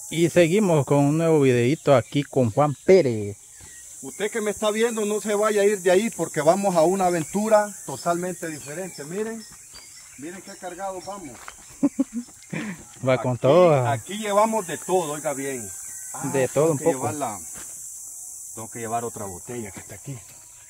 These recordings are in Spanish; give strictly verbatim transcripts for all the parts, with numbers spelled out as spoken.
Y seguimos con un nuevo videito aquí con Juan Pérez. Usted que me está viendo no se vaya a ir de ahí porque vamos a una aventura totalmente diferente. Miren, miren qué cargados vamos. Va con aquí, todo. Aquí llevamos de todo, oiga bien. Ah, de todo un que poco. La, tengo que llevar otra botella que está aquí.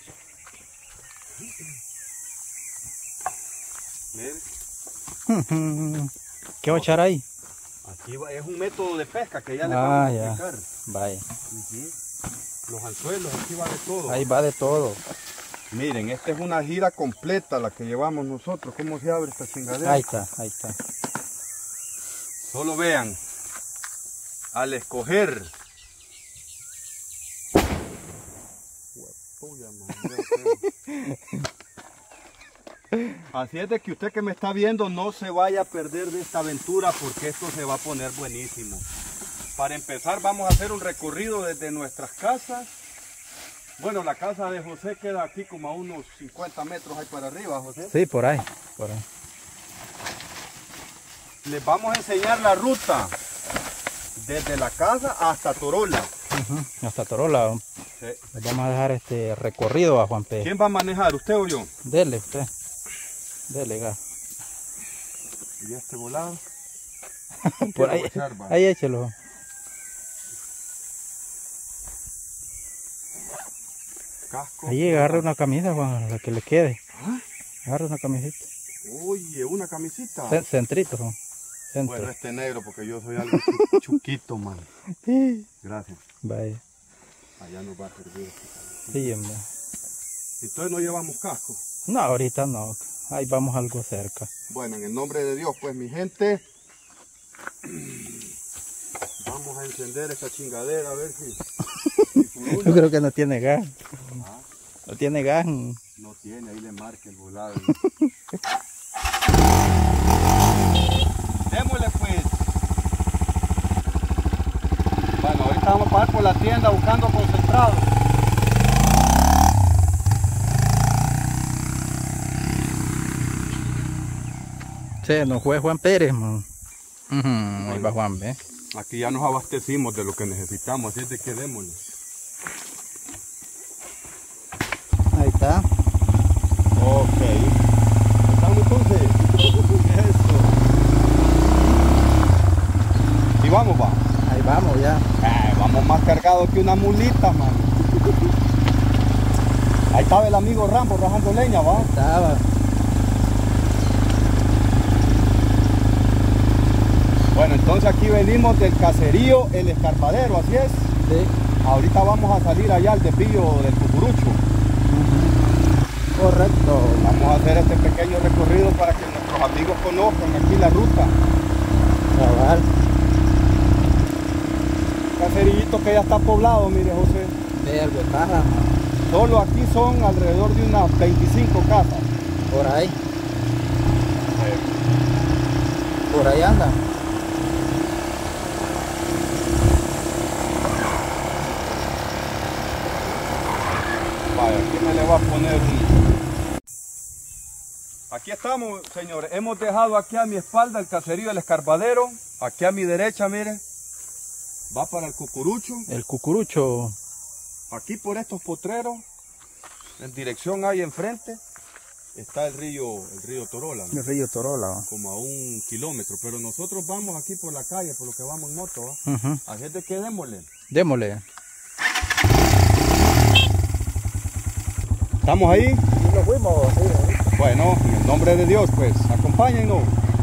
Miren. ¿Qué va a echar ahí? Aquí va, es un método de pesca que ya le ah, vamos a ya. explicar. Vaya. Uh-huh. Los anzuelos, aquí va de todo. Ahí va de todo. Miren, esta es una gira completa la que llevamos nosotros. ¿Cómo se abre esta chingadera? Ahí está, ahí está. Solo vean, al escoger. Así es de que usted que me está viendo no se vaya a perder de esta aventura porque esto se va a poner buenísimo. Para empezar vamos a hacer un recorrido desde nuestras casas. Bueno, la casa de José queda aquí como a unos cincuenta metros ahí para arriba, José. Sí, por ahí, por ahí. Les vamos a enseñar la ruta desde la casa hasta Torola. Uh-huh. Hasta Torola. Sí. Les vamos a dejar este recorrido a Juan Pérez. ¿Quién va a manejar, usted o yo? Dele, usted. Dele, gas. ¿Y este volado? Por ahí, echar, ahí échelo. Casco. Ahí agarre una camisa, Juan, la que le quede. ¿Ah? Agarre una camisita. Oye, una camisita. C centrito, Juan. Centro. Bueno, este negro porque yo soy algo chuquito, man. Sí. Gracias. Vaya. Allá nos va a servir. Sí, hombre. Entonces no llevamos casco. No, ahorita no. Ahí vamos algo cerca. Bueno, en el nombre de Dios, pues mi gente. Vamos a encender esta chingadera a ver si... si yo creo que no tiene gas. ¿Ah? No tiene gas. No tiene, ahí le marca el volado. Démosle pues. Bueno, ahorita vamos a pasar por la tienda buscando concentrado. Se nos fue Juan Pérez, man. Uh-huh, bueno, ahí va Juan, ¿ve? Aquí ya nos abastecimos de lo que necesitamos, así es de que démosle. Ahí está. Ok. ¿Estamos entonces? Eso. Y vamos, va. Ahí vamos ya. Eh, vamos más cargados que una mulita, man. Ahí estaba el amigo Rambo rajando leña, va. Estaba. Bueno, entonces aquí venimos del caserío El Escarpadero, ¿así es? Sí. Ahorita vamos a salir allá al desvío del Cucurucho. Uh-huh. Correcto. Vamos a hacer este pequeño recorrido para que nuestros amigos conozcan aquí la ruta. Cabal. Caserillito que ya está poblado, mire José. De algo de caja, man. Solo aquí son alrededor de unas veinticinco casas. Por ahí. Sí. Por ahí anda. Vaya, aquí me le va a poner un... Aquí estamos, señores. Hemos dejado aquí a mi espalda el caserío del Escarpadero. Aquí a mi derecha, mire. Va para el Cucurucho. El Cucurucho. Aquí por estos potreros, en dirección ahí enfrente, está el río, el río Torola, ¿no? El río Torola. Como a un kilómetro. Pero nosotros vamos aquí por la calle, por lo que vamos en moto, ¿eh? Uh-huh. Así es de que démosle. Démosle. ¿Estamos ahí? Sí, lo fuimos, sí, ¿eh? Bueno, en el nombre de Dios, pues, acompáñennos.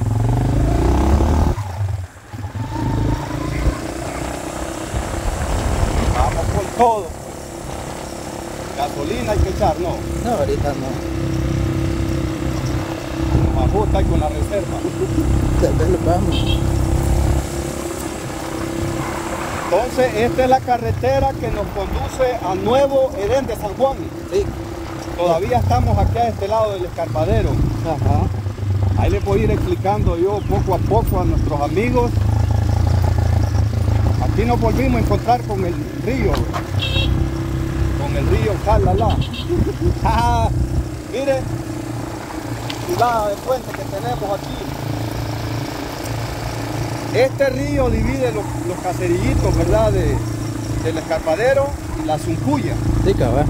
Vamos con todo. Gasolina hay que echar, ¿no? No, ahorita no. Nos ajusta ahí con la reserva. Tal vez lo vamos. Entonces, esta es la carretera que nos conduce a Nuevo Edén de San Juan. Sí. Todavía estamos aquí a este lado del Escarpadero. Ajá. Ahí les voy a ir explicando yo poco a poco a nuestros amigos. Aquí nos volvimos a encontrar con el río. Con el río Calala. Ah, mire, cuidado del puente que tenemos aquí. Este río divide los, los caserillitos, ¿verdad? De, del Escarpadero y la Zuncuya. Sí, cabal.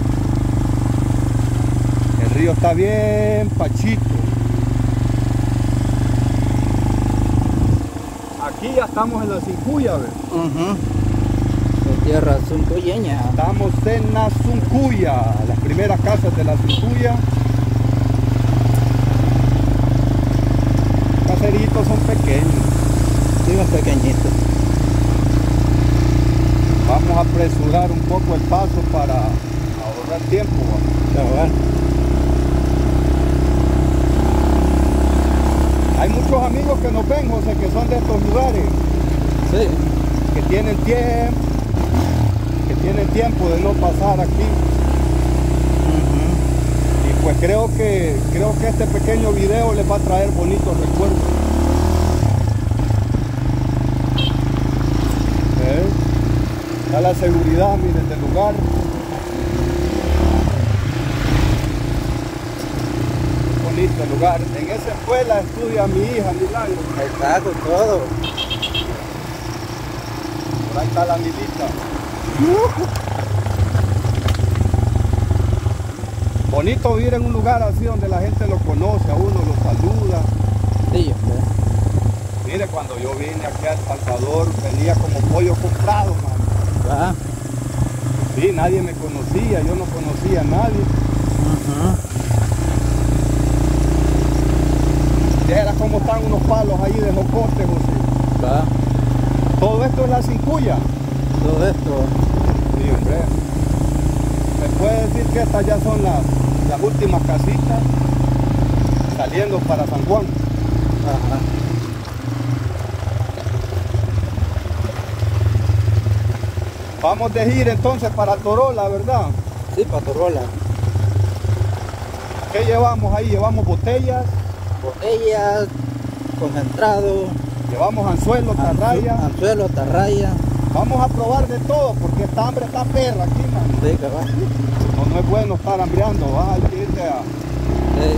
El río está bien pachito. Aquí ya estamos en la Zuncuya, ¿ves? Uh-huh. De tierra zuncuyeña. Estamos en la Zuncuya, las primeras casas de la Zuncuya. Los caseritos son pequeños. Sí, más pequeñitos. Vamos a apresurar un poco el paso para ahorrar tiempo. Cabal. Hay muchos amigos que nos ven, José, que son de estos lugares. Sí. Que tienen tiempo, que tienen tiempo de no pasar aquí. Uh-huh. Y pues creo que, creo que este pequeño video les va a traer bonitos recuerdos. ¿Eh? Está la seguridad, miren, del lugar. Bonito el lugar. En esa escuela estudia mi hija, Milagro. Está con todo. Por ahí está la amiguita. Bonito vivir en un lugar así donde la gente lo conoce, a uno lo saluda. Sí, hombre. Mire, cuando yo vine aquí a El Salvador, venía como pollo comprado, mano. Va. Sí, nadie me conocía, yo no conocía a nadie. Uh-huh. Era como están unos palos ahí de jocote, José. Va. Todo esto es la Zuncuya. Todo esto. Sí, hombre. ¿Me puede decir que estas ya son las, las últimas casitas saliendo para San Juan? Ajá. Vamos de gira entonces para Torola, ¿verdad? Sí, Patorola. ¿Qué llevamos ahí? Llevamos botellas, Botellas, concentrado, llevamos anzuelos, tarraya. anzuelo, tarraya. Vamos a probar de todo porque esta hambre está perra aquí, mano. Sí, cabal. No, no es bueno estar hambreando, ¿va? Hay que irse a, Sí.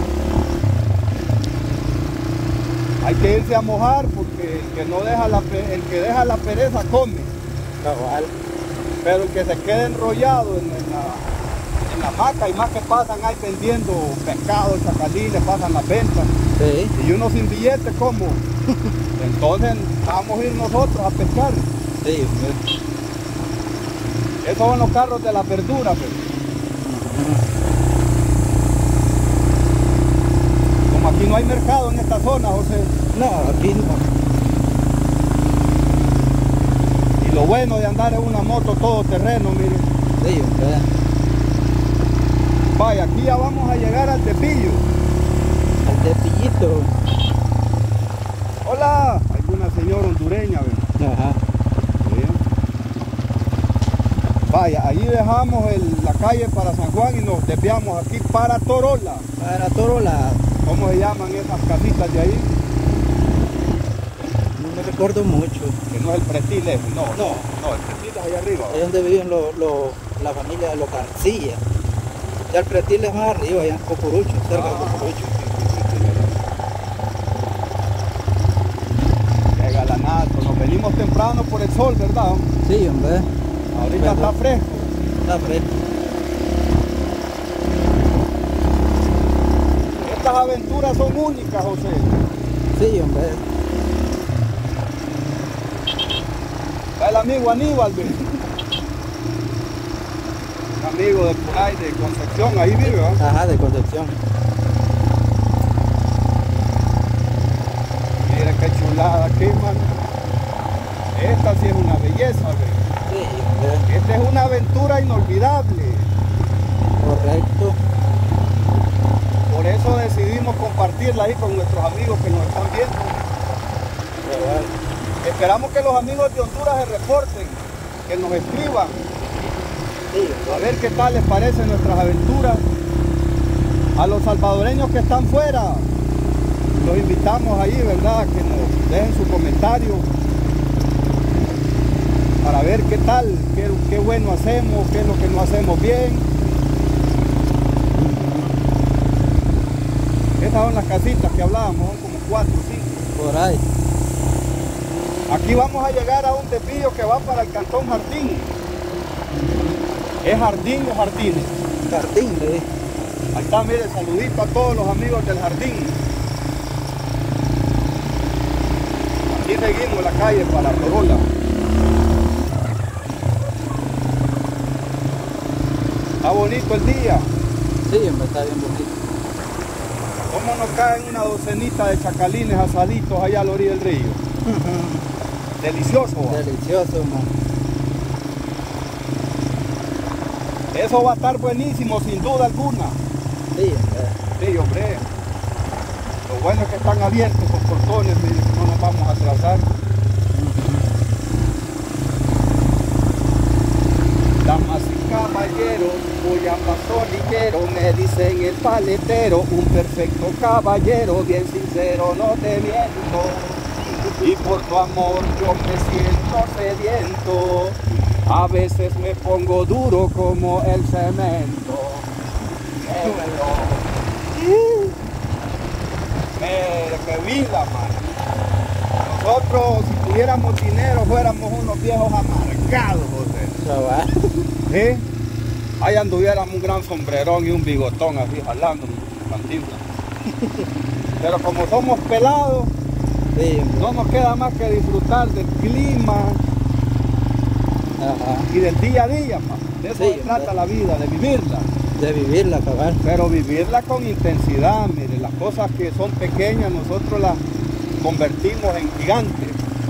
hay que irse a mojar porque el que, no deja la, pe- el que deja la pereza come. Cabal. Pero el que se quede enrollado en, en la, en la hamaca y más que pasan ahí vendiendo pescado, chacalines, pasan las ventas. Sí. Y uno sin billete, ¿cómo? Entonces vamos a ir nosotros a pescar. Sí, hombre. Esos son los carros de la verdura, pero como aquí no hay mercado en esta zona, José. No, aquí no. Y lo bueno de andar en una moto todo terreno, mire. Sí, hombre. Vaya, aquí ya vamos a llegar al Tepillo. El cepillito. Hola, hay una señora hondureña, ¿ve? Ajá. Sí. Vaya, ahí dejamos el- la calle para San Juan y nos desviamos aquí para Torola. Para Torola. ¿Cómo se llaman esas casitas de ahí? No me recuerdo mucho. Que no es el Prestil ese, no, no, no, el Prestil es allá arriba. Ahí es donde viven lo- lo- la familia de los García. Ya el Pretil es más arriba, allá en Cocurucho, cerca de Ah. Cocurucho. Qué galanazo, nos venimos temprano por el sol, ¿verdad? Sí, hombre. Ahorita Pero- está fresco. Está fresco. Estas aventuras son únicas, José. Sí, hombre. Está el amigo Aníbal, ¿ve? Un amigo de por ahí, de Concepción, ahí vive, ¿verdad? Ajá, de Concepción. Mira qué chulada aquí, mano. Esta sí es una belleza, ¿ve? Sí, hombre. Esta es una aventura inolvidable. Correcto. Por eso decidimos compartirla ahí con nuestros amigos que nos están viendo. Cabal. Esperamos que los amigos de Honduras se reporten, que nos escriban, Sí, a ver qué tal les parecen nuestras aventuras. A los salvadoreños que están fuera, los invitamos ahí, ¿verdad? Que nos dejen su comentario para ver qué tal, qué, qué bueno hacemos, qué es lo que no hacemos bien. Estas son las casitas que hablábamos, son como cuatro o cinco. por ahí. Aquí vamos a llegar a un desvío que va para el Cantón Jardín. ¿Es Jardín o Jardines? Jardín, le dije. Ahí está, mire, saludito a todos los amigos del Jardín. Aquí seguimos la calle para la Torola. Está bonito el día. Sí, hombre, está bien bonito. ¿Cómo nos caen una docenita de chacalines asaditos allá a la orilla del río? Delicioso. ¿Va? Delicioso, man. Eso va a estar buenísimo, sin duda alguna. Sí, hombre. Sí, hombre. Lo bueno es que están abiertos los portones, mire, no nos vamos a atrasar. Damas y caballeros, voy a paso ligero, me dicen el paletero, un perfecto caballero, bien sincero, no te miento. Y por tu amor yo me siento sediento, a veces me pongo duro como el cemento. Mire, qué vida, man. Nosotros, si tuviéramos dinero, fuéramos unos viejos amargados, José. Chaval. ¿Sí? Ahí anduviéramos un gran sombrerón y un bigotón así jalando cantinflas. Pero como somos pelados, Sí, hombre. no nos queda más que disfrutar del clima Ajá. y del día a día, man. De eso Sí, se trata hombre. la vida, de vivirla. De vivirla, cabal. Pero vivirla con intensidad, mire, las cosas que son pequeñas nosotros las convertimos en gigantes.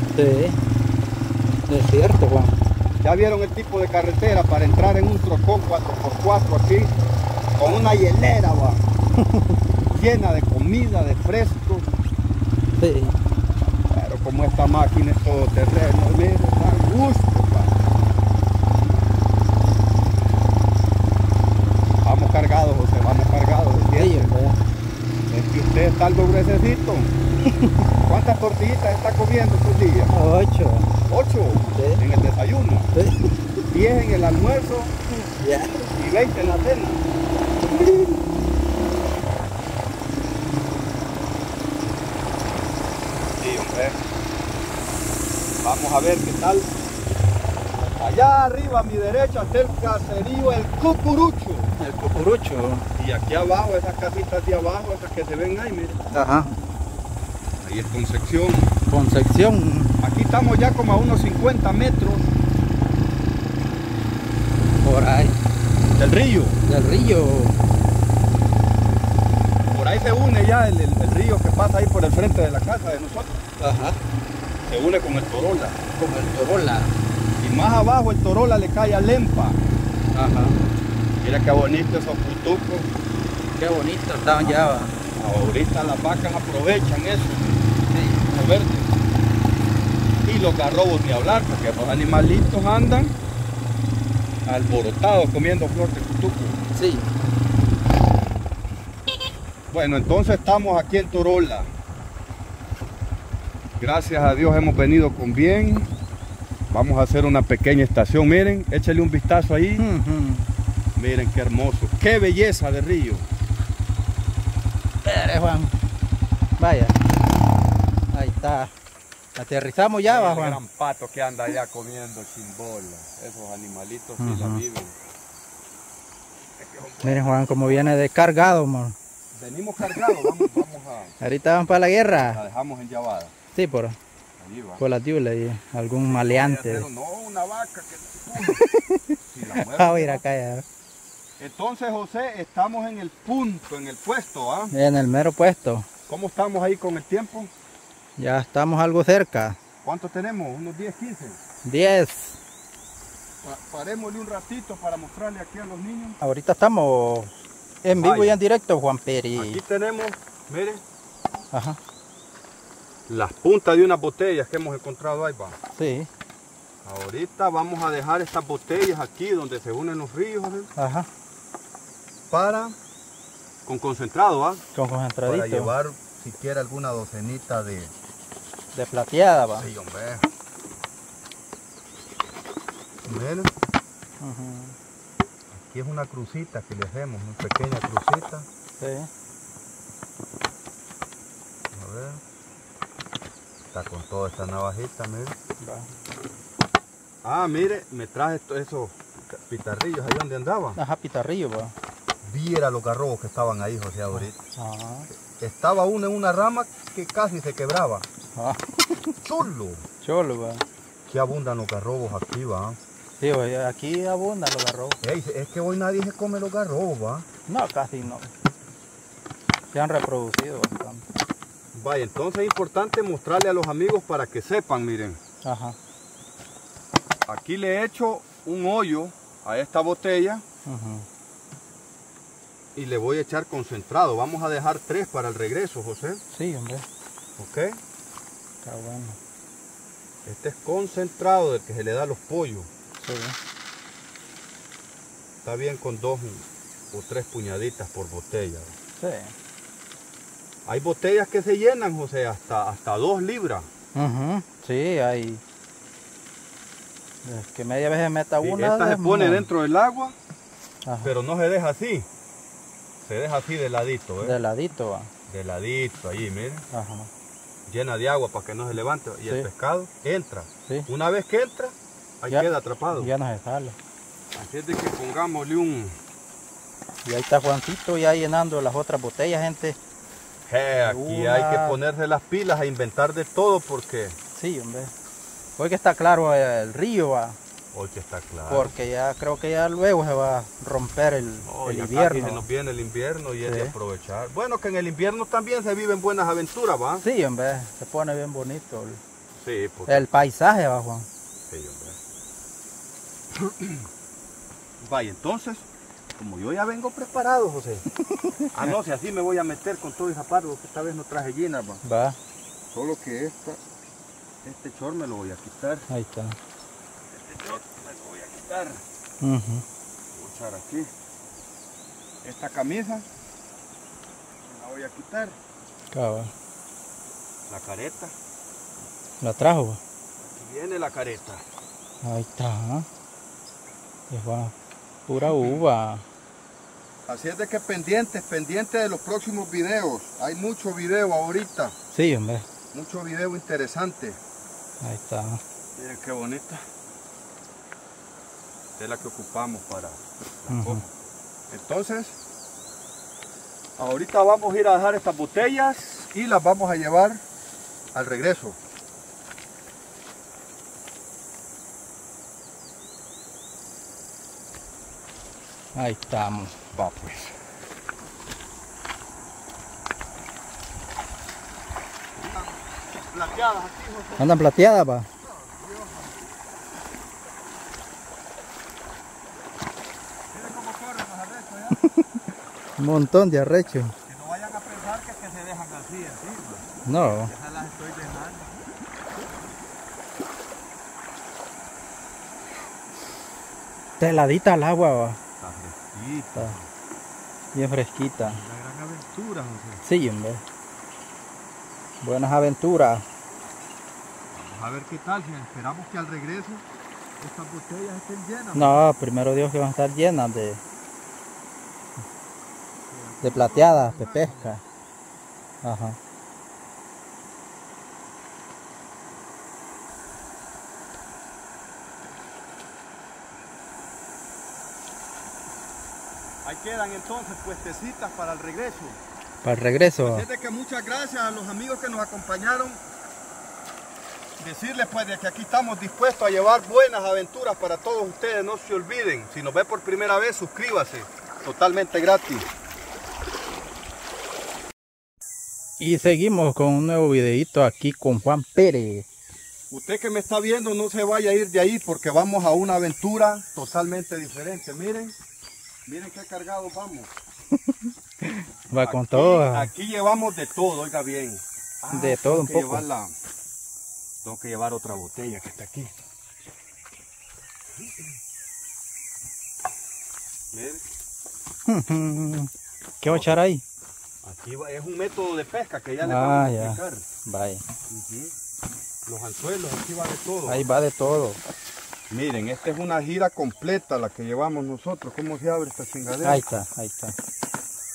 Sí. Es cierto, Juan. Ya vieron el tipo de carretera para entrar en un trocón cuatro por cuatro aquí, con una hielera, va, llena de comida, de fresco. Sí. Pero como esta máquina es todo terreno, mire, da gusto, va. Vamos cargados, José, vamos cargados. Sí, ¿entiende? hombre. Es que usted está algo gruesecito. ¿Cuántas tortillitas está comiendo estos días? Ocho. Ocho Sí. en el desayuno, Sí. diez en el almuerzo Ya. y veinte en la cena. Sí, hombre. Vamos a ver qué tal. Allá arriba a mi derecha está el caserío El Cucurucho. El cucurucho. Y aquí abajo, esas casitas de abajo, esas que se ven ahí, miren. Ajá. Ahí es Concepción. Concepción. Aquí estamos ya como a unos cincuenta metros Por ahí. del río. Del río. Por ahí se une ya el, el- el río que pasa ahí por el frente de la casa de nosotros. Ajá. Se une con el Torola. Como el Torola. Y más abajo el Torola le cae a Lempa. Ajá. Mira qué bonito esos putucos. Qué bonito estaban ya. Va. Ahorita las vacas aprovechan eso, Sí. lo verde. Y los garrobos ni hablar, porque los animalitos andan alborotados comiendo flor de putuco. Sí. Bueno, entonces estamos aquí en Torola. Gracias a Dios hemos venido con bien. Vamos a hacer una pequeña estación. Miren, échale un vistazo ahí. Ujú. Miren qué hermoso. Qué belleza de río. Espere, Juan. Vaya. Ahí está. Aterrizamos ya, va, El Juan. gran pato que anda allá comiendo chimbola. Esos animalitos sí la Ujú. viven. Miren, Juan, como viene descargado, man. Venimos cargados, vamos, vamos a... Ahorita van para la La guerra. dejamos en llavada. Sí, por, Allí va. por la tiula y algún Pero maleante. no, una vaca que... Si la muerde, Ah, mira acá ya. entonces, José, estamos en el punto, en el puesto, ¿ah? En el mero puesto. ¿Cómo estamos ahí con el tiempo? Ya estamos algo cerca. ¿Cuánto tenemos? ¿Unos diez, quince? diez. Pa- parémosle un ratito para mostrarle aquí a los niños. Ahorita estamos en vivo Vaya. y en directo, Juan Peri. Aquí tenemos, miren, Ajá. las puntas de unas botellas que hemos encontrado ahí, va. Sí. Ahorita vamos a dejar estas botellas aquí donde se unen los ríos, ¿eh? Ajá. Para, con concentrado, ¿ah? Con concentradito. Para llevar siquiera alguna docenita de... De plateada, va. Sí, hombre. Miren, Ujú. aquí es una crucita que le hacemos, una pequeña crucita. Sí. A ver. está con toda esta navajita, mire. Va. Ah, mire, me traje esto- esos pitarrillos ahí donde andaba. Ajá, pitarrillo, va. Viera los garrobos que estaban ahí, José, ahorita. Ajá. Estaba uno en una rama que casi se quebraba. Ah, Solo. cholo, va. Que abundan los garrobos aquí, va. Sí, va, aquí abundan los garrobos. Ey, es que hoy nadie se come los garrobos, va. No, casi no. Se han reproducido bastante. Vaya, entonces es importante mostrarle a los amigos para que sepan, miren. Ajá. Aquí le he hecho un hoyo a esta botella Ajá. y le voy a echar concentrado. Vamos a dejar tres para el regreso, José. Sí, hombre. ¿Ok? Está bueno. Este es concentrado del que se le da a los pollos. Sí. Está bien con dos o tres puñaditas por botella. Sí. Hay botellas que se llenan, José, hasta, hasta dos libras. Ajá. Sí, hay. Es que media vez se meta Y una. esta se es pone muy- dentro del agua, Ajá. pero no se deja así. Se deja así de ladito, ¿eh? De ladito va. De ladito, ahí, miren. Ajá. Llena de agua para que no se levante. Y el Sí. pescado entra. Sí. Una vez que entra, ahí Ya- queda atrapado. Ya no se sale. Así es de que pongámosle un... Y ahí está Juancito ya llenando las otras botellas, gente. Je, aquí Una- hay que ponerse las pilas a inventar de todo porque... Sí, hombre. Hoy que está claro el río va. Hoy que está claro. Porque ya creo que ya luego se va a romper el, No, el ya casi invierno. se nos viene el invierno y es de Sí. aprovechar. Bueno, que en el invierno también se viven buenas aventuras, ¿va? Sí, hombre. Se pone bien bonito el, Sí, porque... el paisaje, va, Juan. Sí, hombre. Vaya, entonces, como yo ya vengo preparado, José. Ah, no, si así me voy a meter con todo el zapato, porque esta vez no traje llenas, va. Va. Solo que esta, este short me lo voy a quitar. Ahí está. Este short me lo voy a quitar. Ujú. Voy a echar aquí. Esta camisa me la voy a quitar. Cabal. La careta. La trajo, va. Aquí viene la careta. Ahí está. ¿ah? Es va. Pura uva. Así es de que pendientes, pendientes de los próximos videos. Hay mucho video ahorita. Sí, hombre. Mucho video interesante. Ahí está. Miren qué bonita. Esta es la que ocupamos para la Ujú. copa. Entonces, ahorita vamos a ir a dejar estas botellas y las vamos a llevar al regreso. Ahí estamos. Va pues. Plateadas aquí, José. Andan plateadas, va. Miren cómo corren los arrechos ya. Un montón de arrecho. Que no vayan a pensar que, que se dejan así, así. No. Esas las estoy dejando. Teladita al agua, va. Está fresquita. Está bien fresquita. Una gran aventura, José. Sí, hombre. Buenas aventuras. Vamos a ver qué tal, si esperamos que al regreso estas botellas estén llenas. No, primero Dios que van a estar llenas de, de plateadas, de pesca. Ajá. Ahí quedan entonces puestecitas para el regreso. Para el regreso. Así es de que muchas gracias a los amigos que nos acompañaron. Decirles pues de que aquí estamos dispuestos a llevar buenas aventuras para todos ustedes. No se olviden, si nos ve por primera vez, suscríbase. Totalmente gratis. Y seguimos con un nuevo videito aquí con Juan Pérez. Usted que me está viendo, no se vaya a ir de ahí porque vamos a una aventura totalmente diferente. Miren, miren qué cargados vamos. Va con Aquí- todo. Aquí llevamos de todo, oiga bien. Ah, De todo tengo un que poco. llevar la- tengo que llevar otra botella que está aquí. Miren, ¿Qué va a echar ahí? aquí va- es un método de pesca que ya les Ah, vamos a ya. explicar. Vaya. Ujú. Los anzuelos, aquí va de todo. Ahí va de todo. Miren, esta es una gira completa la que llevamos nosotros. ¿Cómo se abre esta chingadera? Ahí está, ahí está.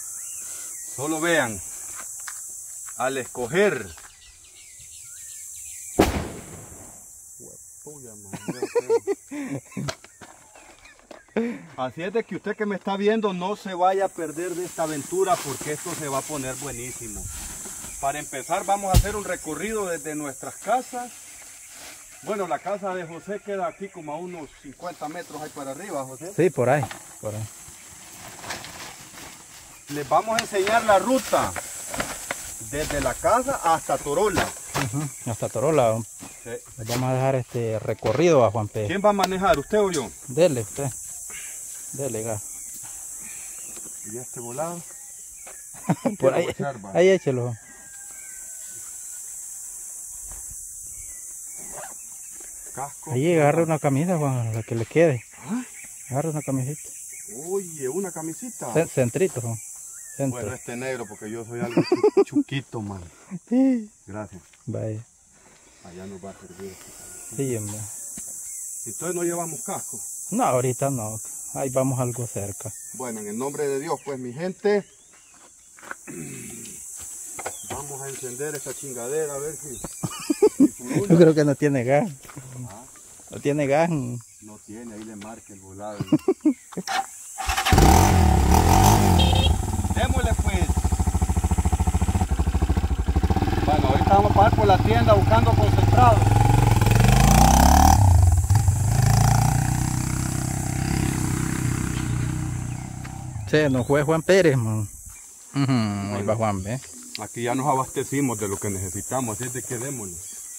Solo vean, al escoger Así es de que usted que me está viendo no se vaya a perder de esta aventura porque esto se va a poner buenísimo. Para empezar vamos a hacer un recorrido desde nuestras casas. Bueno, la casa de José queda aquí como a unos cincuenta metros ahí para arriba, José. Sí, por ahí, por ahí. Les vamos a enseñar la ruta desde la casa hasta Torola. Uh-huh. Hasta Torola. Sí. Les vamos a dejar este recorrido a Juan P. ¿Quién va a manejar, usted o yo? Dele, usted. Dele, gas. ¿Y este volado? Por ahí, ahí échelo. Casco. Ahí agarre una camisa, Juan, la que le quede. ¿Ah? Agarre una camisita. Oye, una camisita. C centrito, Juan. Centro. Bueno, este negro porque yo soy algo chuquito, man. Sí. Gracias. Vaya. Allá nos va a servir. Sí, hombre. Entonces no llevamos casco. No, ahorita no. Ahí vamos algo cerca. Bueno, en el nombre de Dios, pues mi gente, vamos a encender esta chingadera a ver si... si Yo creo que no tiene gas. ¿Ah? No tiene gas. No tiene, ahí le marca el volado. Démosle pues. Bueno, ahorita vamos a pasar por la tienda buscando concentrado. Sí, nos fue Juan Pérez, man. Uh -huh. Bueno, ahí va Juan, ¿ve? Aquí ya nos abastecimos de lo que necesitamos, así es de que démosle.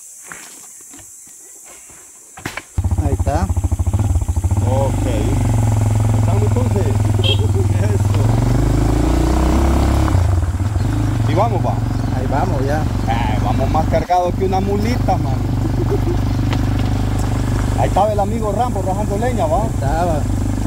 Ahí está. Ok. ¿Estamos entonces? Eso. Y vamos, va. Ahí vamos ya. Eh, vamos más cargados que una mulita, man. Ahí estaba el amigo Rambo rajando leña, va. Estaba.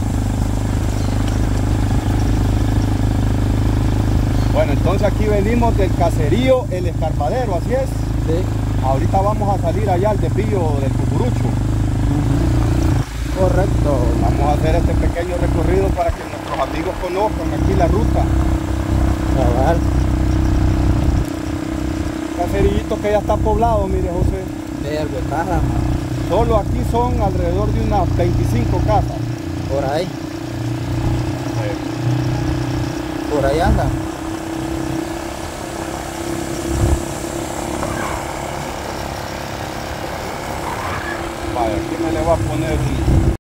Bueno, entonces aquí venimos del caserío El Escarpadero, ¿así es? Sí. Ahorita vamos a salir allá al desvío del Cucurucho. Uh-huh. Correcto. Vamos a hacer este pequeño recorrido para que nuestros amigos conozcan aquí la ruta. Cabal. Caserillito que ya está poblado, mire José. De algo de caja, man. Solo aquí son alrededor de unas veinticinco casas. Por ahí. Sí. Por ahí anda. Vaya, aquí me le va a poner un